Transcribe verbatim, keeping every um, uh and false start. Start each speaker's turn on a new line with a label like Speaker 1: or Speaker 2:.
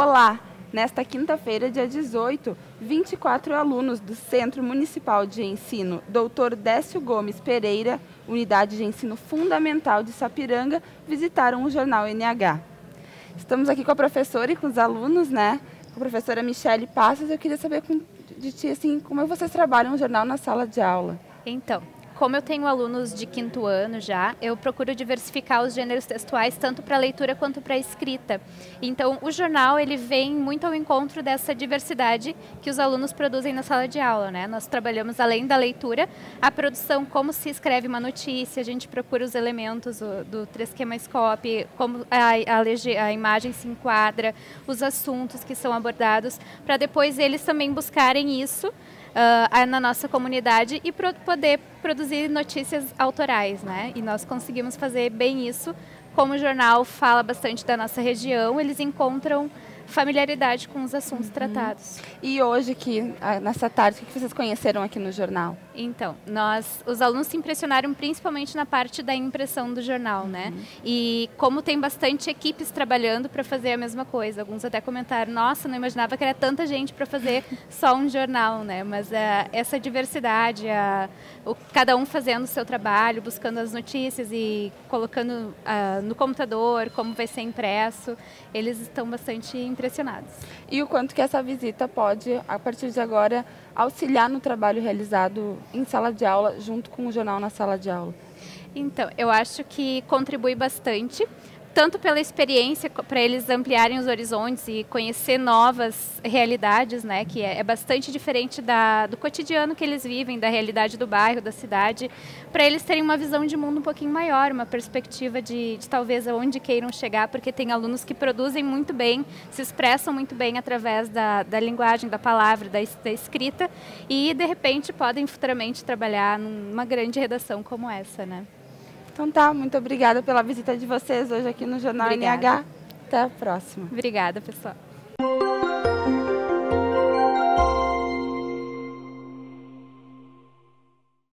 Speaker 1: Olá! Nesta quinta-feira, dia dezoito, vinte e quatro alunos do Centro Municipal de Ensino doutor Décio Gomes Pereira, Unidade de Ensino Fundamental de Sapiranga, visitaram o jornal N H. Estamos aqui com a professora e com os alunos, né? Com a professora Michele Passos. Eu queria saber de ti, assim, como vocês trabalham o jornal na sala de aula.
Speaker 2: Então, como eu tenho alunos de quinto ano já, eu procuro diversificar os gêneros textuais tanto para leitura quanto para escrita. Então, o jornal ele vem muito ao encontro dessa diversidade que os alunos produzem na sala de aula, né? Nós trabalhamos, além da leitura, a produção, como se escreve uma notícia, a gente procura os elementos do, do Tresquemascope, como a, a, a imagem se enquadra, os assuntos que são abordados, para depois eles também buscarem isso Uh, na nossa comunidade e pro poder produzir notícias autorais, né? E nós conseguimos fazer bem isso. Como o jornal fala bastante da nossa região, eles encontram familiaridade com os assuntos uhum. tratados.
Speaker 1: E hoje, aqui, nessa tarde, o que vocês conheceram aqui no jornal?
Speaker 2: Então, nós, os alunos se impressionaram principalmente na parte da impressão do jornal, uhum. né? E como tem bastante equipes trabalhando para fazer a mesma coisa. Alguns até comentaram, nossa, não imaginava que era tanta gente para fazer só um jornal, né? Mas uh, essa diversidade, uh, o, cada um fazendo o seu trabalho, buscando as notícias e colocando uh, no computador, como vai ser impresso, eles estão bastante impressionados.
Speaker 1: E o quanto que essa visita pode, a partir de agora, auxiliar no trabalho realizado em sala de aula, junto com o jornal na sala de aula?
Speaker 2: Então, eu acho que contribui bastante, tanto pela experiência, para eles ampliarem os horizontes e conhecer novas realidades, né, que é, é bastante diferente da, do cotidiano que eles vivem, da realidade do bairro, da cidade, para eles terem uma visão de mundo um pouquinho maior, uma perspectiva de, de talvez aonde queiram chegar, porque tem alunos que produzem muito bem, se expressam muito bem através da, da linguagem, da palavra, da, da escrita, e de repente podem futuramente trabalhar numa grande redação como essa, né?
Speaker 1: Então tá, muito obrigada pela visita de vocês hoje aqui no Jornal
Speaker 2: Obrigada.
Speaker 1: N H. Até a próxima.
Speaker 2: Obrigada, pessoal.